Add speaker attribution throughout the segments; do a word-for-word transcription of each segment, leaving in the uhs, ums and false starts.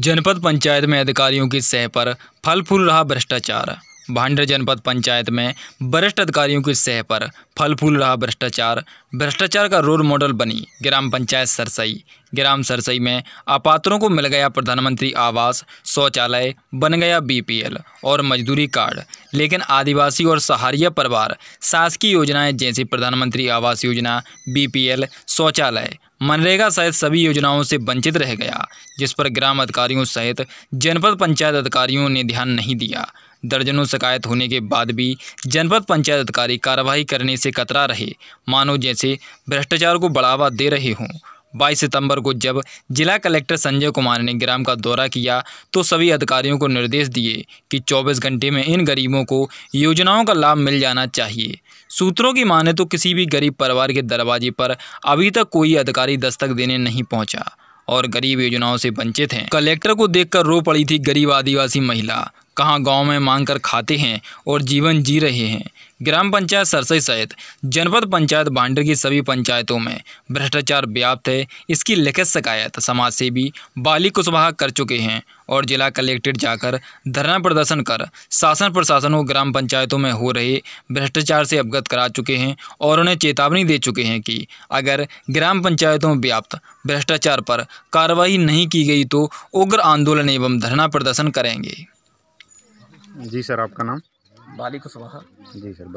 Speaker 1: जनपद पंचायत में अधिकारियों की सह पर फल फूल रहा भ्रष्टाचार। भांडेर जनपद पंचायत में वरिष्ठ अधिकारियों की सह पर फल फूल रहा भ्रष्टाचार। भ्रष्टाचार का रोल मॉडल बनी ग्राम पंचायत सरसई। ग्राम सरसई में अपात्रों को मिल गया प्रधानमंत्री आवास, शौचालय, बन गया बीपीएल और मजदूरी कार्ड। लेकिन आदिवासी और सहारिया परिवार शासकीय योजनाएं जैसी प्रधानमंत्री आवास योजना, बीपीएल, शौचालय, मनरेगा सहित सभी योजनाओं से वंचित रह गया, जिस पर ग्राम अधिकारियों सहित जनपद पंचायत अधिकारियों ने ध्यान नहीं दिया। दर्जनों शिकायत होने के बाद भी जनपद पंचायत अधिकारी कार्रवाई करने से कतरा रहे, मानो जैसे भ्रष्टाचार को बढ़ावा दे रहे हों। बाईस सितंबर को जब जिला कलेक्टर संजय कुमार ने ग्राम का दौरा किया तो सभी अधिकारियों को निर्देश दिए कि चौबीस घंटे में इन गरीबों को योजनाओं का लाभ मिल जाना चाहिए। सूत्रों की माने तो किसी भी गरीब परिवार के दरवाजे पर अभी तक कोई अधिकारी दस्तक देने नहीं पहुंचा और गरीब योजनाओं से वंचित हैं। कलेक्टर को देखकर रो पड़ी थी गरीब आदिवासी महिला। कहां गांव में मांग कर खाते हैं और जीवन जी रहे हैं। ग्राम पंचायत सरसई सहित जनपद पंचायत भांडेर की सभी पंचायतों में भ्रष्टाचार व्याप्त है। इसकी लिखित शिकायत समाज सेवी बाली कुशवाहा कर चुके हैं और जिला कलेक्ट्रेट जाकर धरना प्रदर्शन कर शासन प्रशासन को ग्राम पंचायतों में हो रहे भ्रष्टाचार से अवगत करा चुके हैं और उन्हें चेतावनी दे चुके हैं कि अगर ग्राम पंचायतों में व्याप्त भ्रष्टाचार पर कार्रवाई नहीं की गई तो उग्र आंदोलन एवं धरना प्रदर्शन करेंगे।
Speaker 2: जी सर, आपका नाम?
Speaker 3: बाली कुशवाहा।
Speaker 2: जी सर,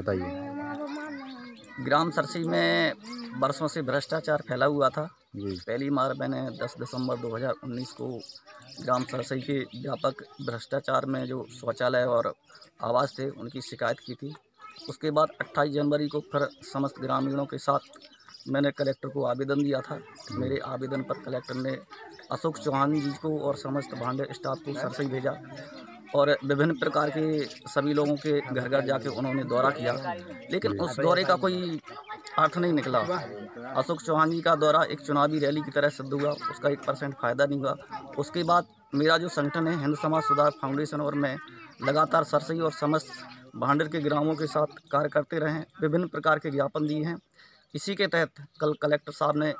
Speaker 2: बताइए।
Speaker 3: ग्राम सरसई में बरसों से भ्रष्टाचार फैला हुआ था।
Speaker 2: जी।
Speaker 3: पहली बार मैंने दस दिसंबर दो हज़ार उन्नीस को ग्राम सरसई के व्यापक भ्रष्टाचार में जो शौचालय और आवास थे उनकी शिकायत की थी। उसके बाद अट्ठाईस जनवरी को फिर समस्त ग्रामीणों के साथ मैंने कलेक्टर को आवेदन दिया था। मेरे आवेदन पर कलेक्टर ने अशोक चौहान जी को और समस्त भांडेर स्टाफ को सरसई भेजा और विभिन्न प्रकार के सभी लोगों के घर घर जाके उन्होंने दौरा किया, लेकिन उस दौरे का कोई अर्थ नहीं निकला। अशोक चौहान जी का दौरा एक चुनावी रैली की तरह सिद्ध हुआ, उसका एक परसेंट फ़ायदा नहीं हुआ। उसके बाद मेरा जो संगठन है हिंद समाज सुधार फाउंडेशन और मैं लगातार सरसई और समस्त भांडेर के ग्रामों के साथ कार्य करते रहे, विभिन्न प्रकार के ज्ञापन दिए हैं। इसी के तहत कल कलेक्टर साहब ने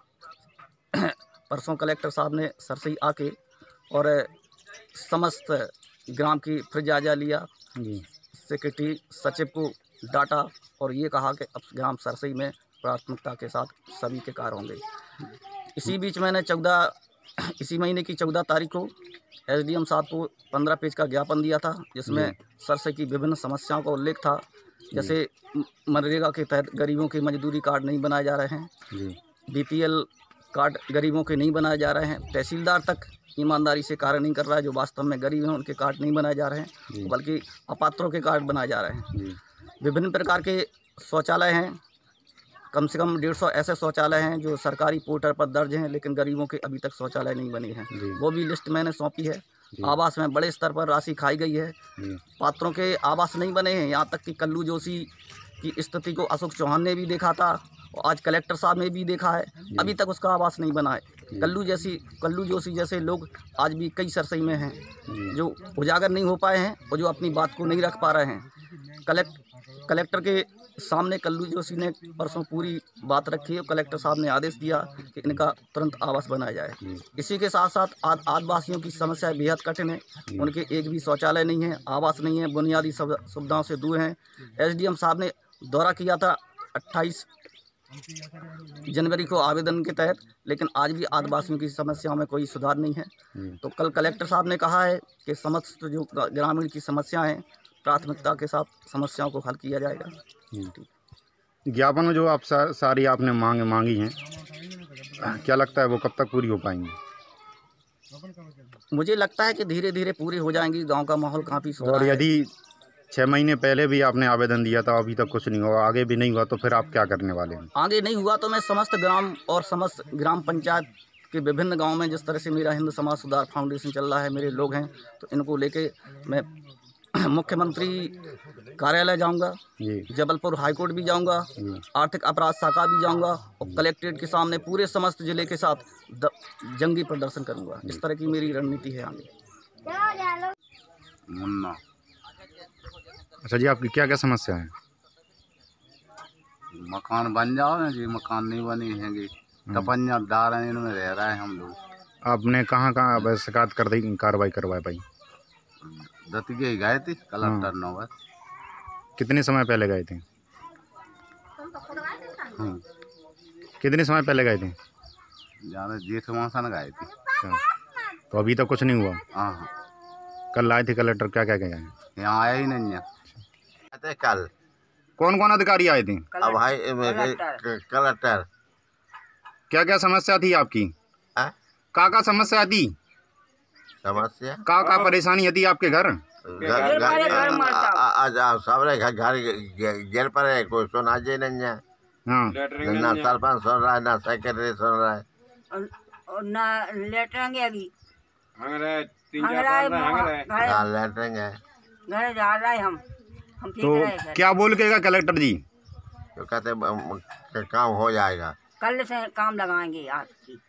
Speaker 3: परसों कलेक्टर साहब ने सरसई आके और समस्त ग्राम की फिर जायजा लिया। सेक्रेटरी सचिव को डाटा और ये कहा कि अब ग्राम सरसई में प्राथमिकता के साथ सभी के कार्य होंगे। इसी बीच मैंने चौदह इसी महीने की चौदह तारीख को एसडीएम साहब को पंद्रह पेज का ज्ञापन दिया था, जिसमें सरसई की विभिन्न समस्याओं का उल्लेख था। जैसे मनरेगा के तहत गरीबों के मजदूरी कार्ड नहीं बनाए जा रहे हैं, बीपीएल कार्ड गरीबों के नहीं बनाए जा रहे हैं, तहसीलदार तक ईमानदारी से कार्य नहीं कर रहा है, जो वास्तव में गरीब हैं उनके कार्ड नहीं बनाए जा रहे हैं, बल्कि अपात्रों के कार्ड बनाए जा रहे हैं। विभिन्न प्रकार के शौचालय हैं, कम से कम डेढ़ सौ ऐसे शौचालय हैं जो सरकारी पोर्टल पर दर्ज हैं, लेकिन गरीबों के अभी तक शौचालय नहीं बने हैं। वो भी लिस्ट मैंने सौंपी है। आवास में बड़े स्तर पर राशि खाई गई है, पात्रों के आवास नहीं बने हैं। यहाँ तक कि कल्लू जोशी की स्थिति को अशोक चौहान ने भी देखा था और आज कलेक्टर साहब ने भी देखा है, अभी तक उसका आवास नहीं बना है। कल्लू जैसी कल्लू जोशी जैसे लोग आज भी कई सरसई में हैं जो उजागर नहीं हो पाए हैं और जो अपनी बात को नहीं रख पा रहे हैं। कलेक्ट कलेक्टर के सामने कल्लू जोशी ने परसों पूरी बात रखी है। कलेक्टर साहब ने आदेश दिया कि इनका तुरंत आवास बनाया जाए। इसी के साथ साथ आद, आदिवासियों की समस्या बेहद कठिन है। उनके एक भी शौचालय नहीं है, आवास नहीं है, बुनियादी सुविधाओं से दूर हैं। एसडीएम साहब ने दौरा किया था अट्ठाईस जनवरी को आवेदन के तहत, लेकिन आज भी आदिवासियों की समस्याओं में कोई सुधार नहीं है। तो कल कलेक्टर साहब ने कहा है कि समस्त जो ग्रामीण की समस्याएं हैं प्राथमिकता के साथ समस्याओं को हल किया जाएगा।
Speaker 2: ज्ञापन में जो आप सा, सारी आपने मांगे मांगी हैं, क्या लगता है वो कब तक पूरी हो पाएंगी?
Speaker 3: मुझे लगता है कि धीरे धीरे पूरी हो जाएंगी। गांव का माहौल काफ़ी सुधरा
Speaker 2: और
Speaker 3: है।
Speaker 2: यदि छः महीने पहले भी आपने आवेदन दिया था, अभी तक कुछ नहीं हुआ, आगे भी नहीं हुआ, तो फिर आप क्या करने वाले हैं?
Speaker 3: आगे नहीं हुआ तो मैं समस्त ग्राम और समस्त ग्राम पंचायत के विभिन्न गांव में, जिस तरह से मेरा हिंद समाज सुधार फाउंडेशन चल रहा है, मेरे लोग हैं, तो इनको लेके मैं मुख्यमंत्री कार्यालय जाऊंगा, जबलपुर हाईकोर्ट भी जाऊंगा, आर्थिक अपराध शाखा भी जाऊंगा और कलेक्ट्रेट के सामने पूरे समस्त जिले के साथ जंगी प्रदर्शन करूंगा। इस तरह की मेरी रणनीति है आगे।
Speaker 4: मुन्ना।
Speaker 2: अच्छा जी, आपकी क्या क्या समस्या है?
Speaker 4: मकान बन जाओ ना जी, मकान नहीं बने हैंगे, टपनिया दार हैं, इनमें रह रहे हैं हम लोग।
Speaker 2: आपने कहाँ कहाँ अब शिकायत कर दी, कार्रवाई करवाई भाई?
Speaker 4: दतिया ही गए थे कलेक्टर नौबत।
Speaker 2: कितने समय पहले गए थे?
Speaker 4: हम्म,
Speaker 2: कितने समय पहले गए थे?
Speaker 4: जाने जेठ मासन गए थे।
Speaker 2: अच्छा। तो अभी तक कुछ नहीं हुआ?
Speaker 4: हाँ हाँ,
Speaker 2: कल आए थे कलेक्टर, क्या क्या क्या?
Speaker 4: यहाँ आया ही नहीं है। आते कल।
Speaker 2: कौन कौन अधिकारी आए थे?
Speaker 4: अब भाई ए- ए- क- कलेक्टर।
Speaker 2: क्या क्या समस्या थी आपकी?
Speaker 4: हाँ?
Speaker 2: का का समस्या थी?
Speaker 4: समस्या
Speaker 2: का का परेशानी थी आपके घर?
Speaker 4: घर- घर- आ- आज आप सबरे घर घर गिर पर है, कोई सुना जे नहीं है।
Speaker 2: हाँ।
Speaker 4: ना सरपंच सुन रहा है, ना सेक्रेटरी सुन रहा है।
Speaker 5: और ना लेटरेंगे अभी
Speaker 4: हाँ, लेटरिंग है।
Speaker 5: घर जा रहे हैं हम हम ठीक
Speaker 2: तो
Speaker 5: रहे सर।
Speaker 2: क्या बोल के गए कलेक्टर जी?
Speaker 4: तो कहते ब- क- काम हो जाएगा।
Speaker 5: कल से काम लगाएंगे आज की।